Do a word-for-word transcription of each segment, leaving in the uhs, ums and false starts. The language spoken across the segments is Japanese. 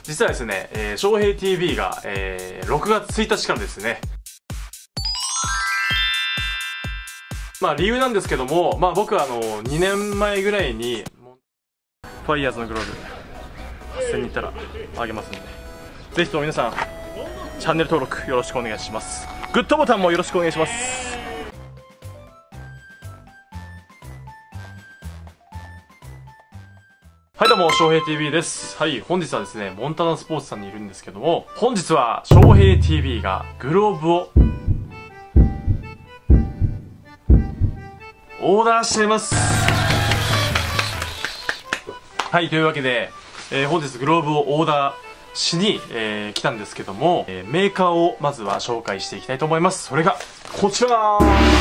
実はですね、えー、翔平 ティービー が、えー、ろくがつついたちからですね、まあ理由なんですけども、まあ僕はあのにねんまえぐらいにファイヤーズのグローブはっせんにんいったらあげますんで、ぜひとも皆さんチャンネル登録よろしくお願いします。グッドボタンもよろしくお願いします。はいどうも、翔平 ティービー です。はい、本日はですね、モンタナスポーツさんにいるんですけども、本日は翔平 ティービー がグローブをオーダーしています。はい、というわけで、えー、本日グローブをオーダーしに、えー、来たんですけども、えー、メーカーをまずは紹介していきたいと思います。それがこちら、はい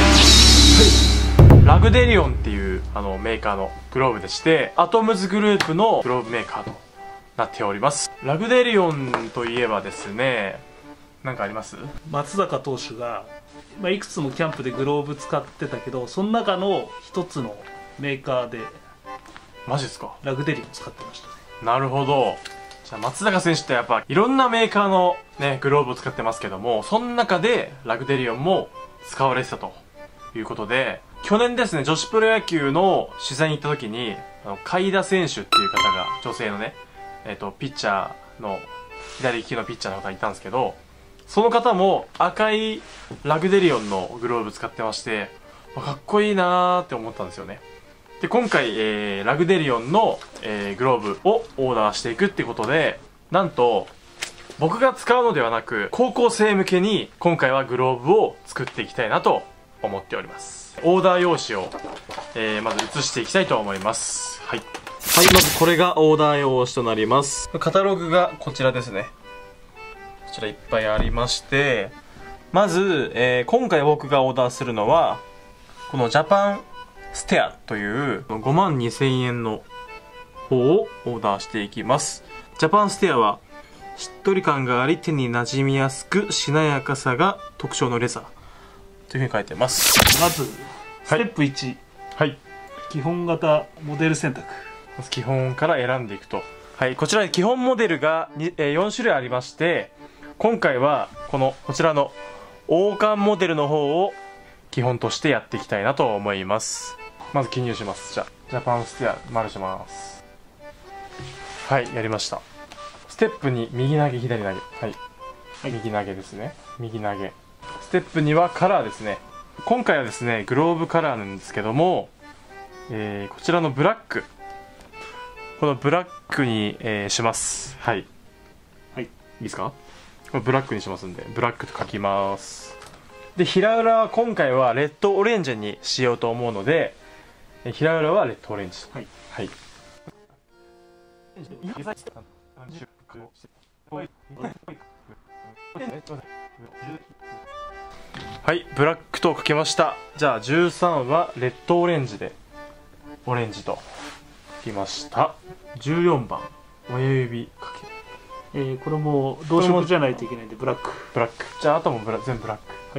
、ラグデリオンっていうあのメーカーのグローブでして、アトムズグループのグローブメーカーとなっております。ラグデリオンといえばですね、何かあります？ 松坂投手が、まあ、いくつもキャンプでグローブ使ってたけど、その中の一つのメーカーでマジですか？ ラグデリオン使ってましたね。 なるほど。じゃあ松坂選手ってやっぱいろんなメーカーのねグローブを使ってますけども、その中でラグデリオンも使われてたということで、去年ですね、女子プロ野球の取材に行った時に、あの海田選手っていう方が、女性のね、えっとピッチャーの左利きのピッチャーの方がいたんですけど、その方も赤いラグデリオンのグローブ使ってまして、かっこいいなーって思ったんですよね。で今回、えー、ラグデリオンの、えー、グローブをオーダーしていくっていうことで、なんと僕が使うのではなく高校生向けに今回はグローブを作っていきたいなと思っております。オーダー用紙を、えー、まず写していきたいと思います。はい、はい、まずこれがオーダー用紙となります。カタログがこちらですね。こちらいっぱいありまして、まず、えー、今回僕がオーダーするのはこのジャパンステアというごまんにせんえんの方をオーダーしていきます。ジャパンステアはしっとり感があり、手に馴染みやすくしなやかさが特徴のレザーというふうに書いてます。 まずステップいち、 はい、 基本型モデル選択。 まず基本から選んでいくと。はい、こちら基本モデルがよんしゅるいありまして、今回はこのこちらの王冠モデルの方を基本としてやっていきたいなと思います。まず記入します。じゃあジャパンステア丸します。はい、やりました。ステップに右投げ左投げ、はい、はい、右投げですね。右投げ。ステップにはカラーですね。今回はですねグローブカラーなんですけども、えー、こちらのブラック、このブラックに、えー、します。はい、はい、いいですか？これブラックにしますんで、ブラックと書きます。で平裏は今回はレッドオレンジにしようと思うので、平裏はレッドオレンジ。はい、はい、はい、ブラックと書きました。じゃあじゅうさんはレッドオレンジでオレンジと書きました。じゅうよんばん親指かけ、 えー、これも同色じゃないといけないんでブラック。 ブラック。じゃああともブラ全部ブラック。はい、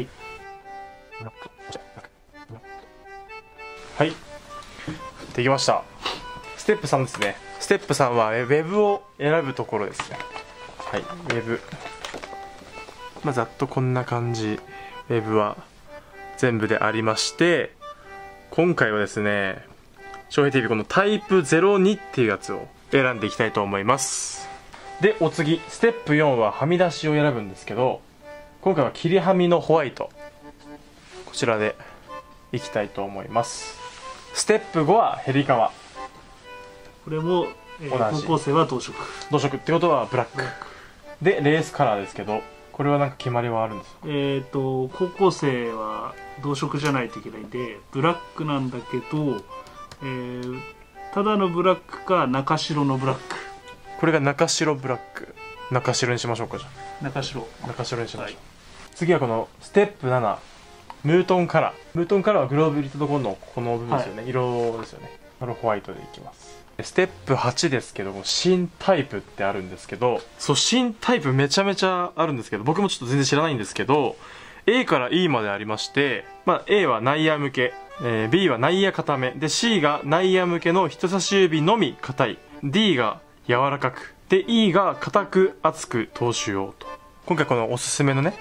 はい、できました。ステップさんですね。ステップさんはウェブを選ぶところですね。はい、ウェブ、まあ、ざっとこんな感じ。ウェブは全部でありまして、今回はですね翔平 ティービー このタイプゼロにっていうやつを選んでいきたいと思います。でお次ステップよんははみ出しを選ぶんですけど、今回は切りはみのホワイト、こちらでいきたいと思います。ステップごはヘリカワ、 これも、えー、高校生は同色。 同色ってことはブラックでレースカラーですけど、これは何か決まりはあるんですか？ えっと高校生は同色じゃないといけないんでブラックなんだけど、えー、ただのブラックか中白のブラック。 これが中白ブラック。中白にしましょうか。じゃあ中白中白にしましょう、はい、次はこのステップななムートンカラー。ムートンカラーはグローブ入れたところのこの部分ですよね、はい、色ですよね。これホワイトでいきます。ステップはちですけども、新タイプってあるんですけど、そう新タイプめちゃめちゃあるんですけど、僕もちょっと全然知らないんですけど、 A から E までありまして、まあ、A は内野向け、えー、B は内野固めで、 C が内野向けの人差し指のみ硬い、 D が柔らかくで E が硬く厚く投手用と。今回このおすすめのね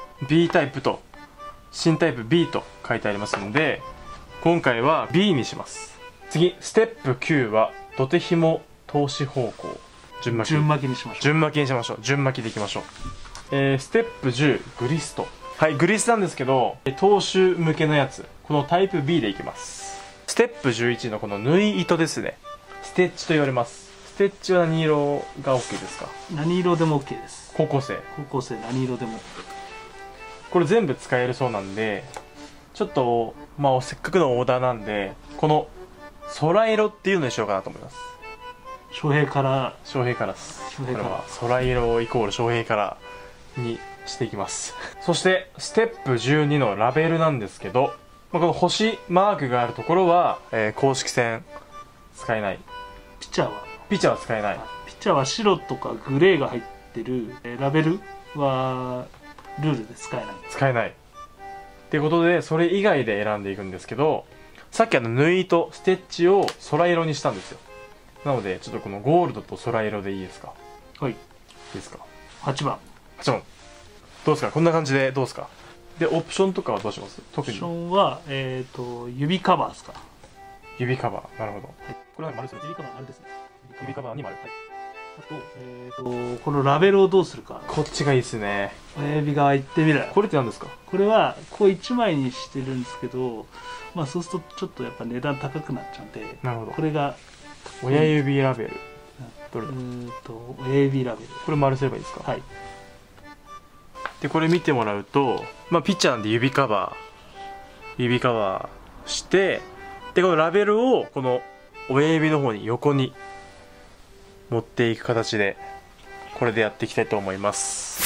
B タイプと新タイプ B と書いてありますので、今回は B にします。次ステップきゅうは土手紐投資方向順巻き順巻きにしましょう。 順巻きにしましょう。順巻きでいきましょう。えー、ステップじゅうグリスト。はい、グリスなんですけど投手向けのやつ、このタイプ B でいきます。ステップじゅういちのこの縫い糸ですね、ステッチと言われます。ステッチは何色が OK ですか？ 何色でも OK です。 高校生高校生何色でも。 これ全部使えるそうなんで、ちょっとまあせっかくのオーダーなんでこの空色っていうのにしようかなと思います。 翔平から翔平からです。 翔平からこれは空色イコール翔平からにしていきますそしてステップじゅうにのラベルなんですけど、まあ、この星マークがあるところは、えー、公式戦使えない。 ピッチャーはピッチャーは使えない。 ピッチャーは白とかグレーが入ってるえーラベルはルールで使えない。 使えないっていうことで、それ以外で選んでいくんですけど、さっきあの縫い糸ステッチを空色にしたんですよ。なのでちょっとこのゴールドと空色でいいですか？ はい、 いいですか？ はちばん。 はちばんどうですか？こんな感じでどうですか？でオプションとかはどうします？特にオプションは、えー、と指カバーですか？ 指カバー。なるほど、 はい、 これは丸ですね。 指カバー丸ですね。 指カバーに丸、はい、 あと,、えー、とこのラベルをどうするか。 こっちがいいですね。 親指側行ってみる。 これって何ですか？ これはこういちまいにしてるんですけど、まあそうするとちょっとやっぱ値段高くなっちゃうんで、 なるほど。 これが親指ラベル、どれうだ？ ーんと親指ラベル。 これ丸すればいいですか？ はい。 でこれ見てもらうと、まあピッチャーなんで指カバー指カバーして、でこのラベルをこの親指の方に横に持っていく形でこれでやっていきたいと思います。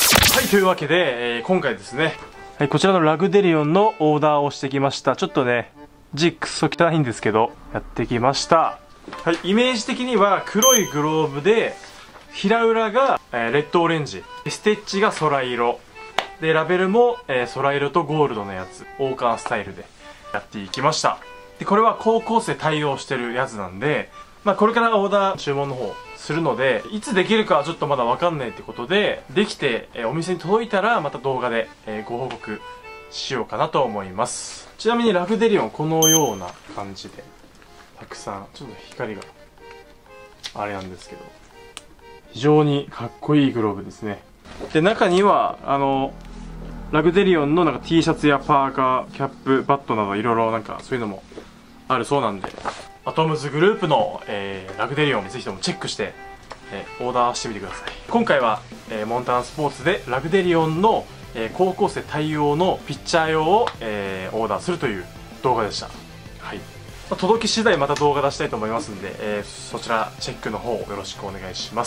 はい、というわけで、えー、今回ですね、はい、こちらのラグデリオンのオーダーをしてきました。ちょっとね字くそ汚いんですけどやってきました。はい、イメージ的には黒いグローブで平裏が、えー、レッドオレンジ、ステッチが空色で、ラベルも、えー、空色とゴールドのやつ、王冠スタイルでやっていきました。でこれは高校生対応してるやつなんで、まあ、これからオーダー注文の方するので、いつできるかはちょっとまだわかんないってことで、できて、えー、お店に届いたらまた動画で、えー、ご報告しようかなと思います。ちなみにラグデリオンこのような感じでたくさん、ちょっと光があれなんですけど、非常にかっこいいグローブですね。で中にはあのラグデリオンのなんか T シャツやパーカー、キャップ、バットなどいろいろなんかそういうのもあるそうなんで、アトムズグループの、えー、ラグデリオンぜひともチェックして、えー、オーダーしてみてください。今回は、えー、モンタナスポーツでラグデリオンの、えー、高校生対応のピッチャー用を、えー、オーダーするという動画でした。はい、まあ、届き次第また動画出したいと思いますんで、えー、そちらチェックの方よろしくお願いします。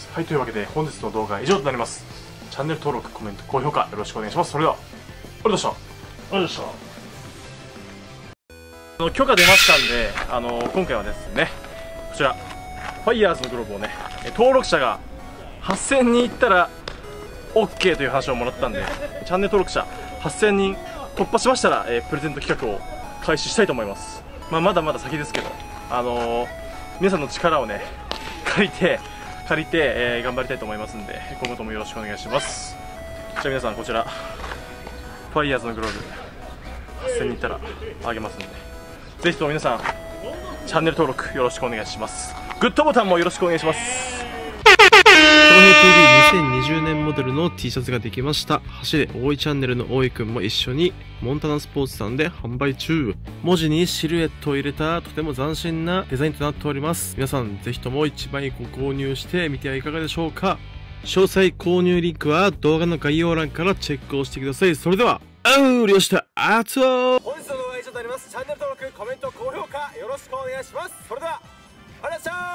はい、というわけで本日の動画は以上となります。チャンネル登録、コメント、高評価よろしくお願いします。それではありがとうございました。 ありがとうございました。 あの許可出ましたんで、あの今回はですね、こちらファイヤーズのグローブをね、登録者がはっせんにんいったら OK という話をもらったんで、チャンネル登録者はっせんにん突破しましたら、えー、プレゼント企画を開始したいと思います。まあ、まだまだ先ですけど、あのー、皆さんの力をね借りて借りて、えー、頑張りたいと思いますんで、今後ともよろしくお願いします。じゃあ皆さん、こちらファイヤーズのグローブはっせんにんいったらあげますんで、ぜひとも皆さんチャンネル登録よろしくお願いします。グッドボタンもよろしくお願いします。 翔平 ティーブイにせんにじゅう 年モデルの T シャツができました。走れ大井チャンネルの大井くんも一緒にモンタナスポーツさんで販売中。文字にシルエットを入れたとても斬新なデザインとなっております。皆さんぜひともいちまいご購入してみてはいかがでしょうか。詳細購入リンクは動画の概要欄からチェックをしてください。それではあうりよしたあつお。 本日の動画は以上となります。チャンネル登録、コメント、高評価よろしくお願いします。それではありがとうございました。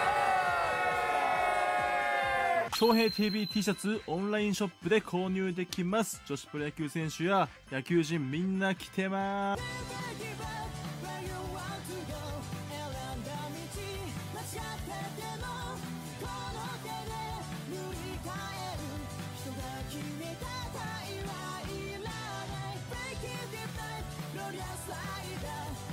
翔平 ティーブイ T シャツオンラインショップで購入できます。女子プロ野球選手や野球人みんな来てます。 Break it deep night, glorious light.